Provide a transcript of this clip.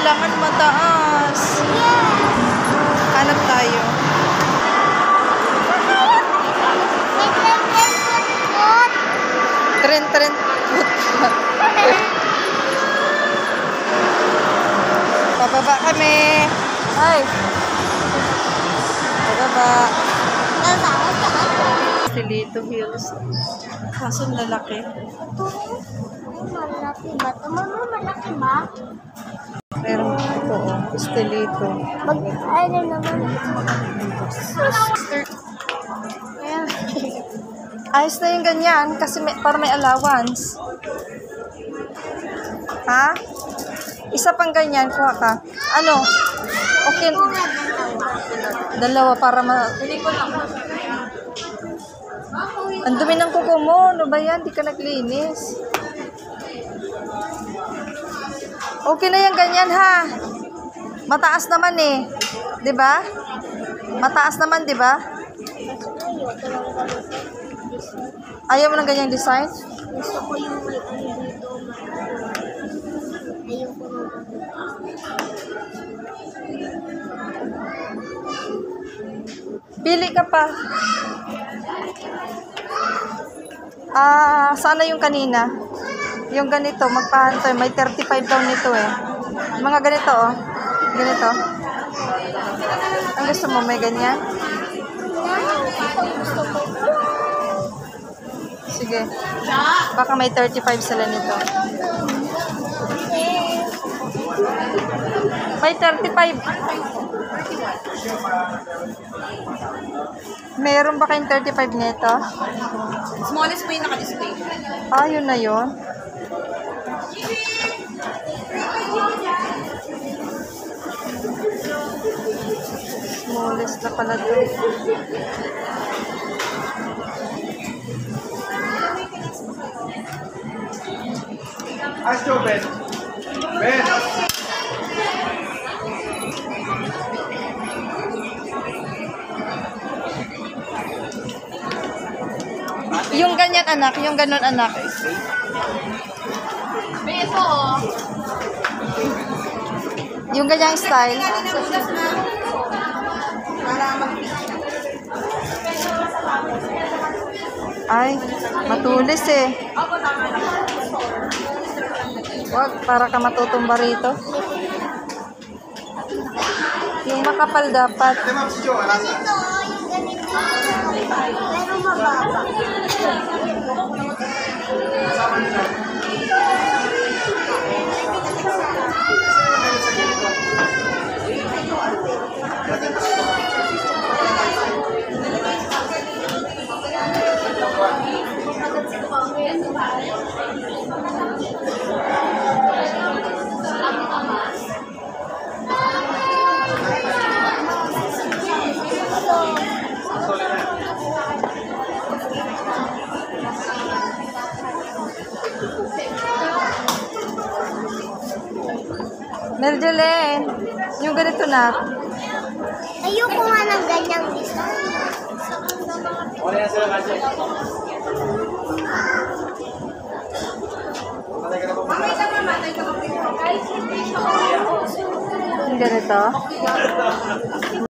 kailangan mataas. Hanap tayo. Tren. Pababa kami. Ay. Pababa. Estelito Hills. Kaso lalaki. Malaki ba? Malaki ba? Meron ito, Estelito. Ano naman? Ayan. Ayos na yung ganyan kasi para may allowance. Ha? Isa pang ganyan, kuha ka. Ano? Okay. Dalawa para Ang dumi ng kuko mo. Ano ba yan? Di ka naglinis. Okay na yung ganyan, ha? Mataas naman eh. 'Di ba? Mataas naman, 'di ba? Ayaw mo ng ganyang design? Gusto ko yung may dito. Ayaw ko Pili ka pa. Sana yung kanina. Yung ganito, magpahanto. May 35 daw nito eh. Mga ganito, oh. Ganito. Ang gusto mo, may ganyan? Sige. Baka may 35 sila nito. May 35. Meron ba kayong 35 nito? Smallest po yung naka-display. Yun na yun. Smallest na pala ito. Astro, Ben. Ben. Yung ganyan anak, yung ganon anak. May ito oh. Yung ganyang style. Ay, matulis eh. Wag, para ka matutumba rito. Yung makapal dapat. ito, yung ganito. Pero mababa. Merjolaine, yung ganito na. Ayoko nga ng ganyang design. Wala yan sila kasi. Yung ganito.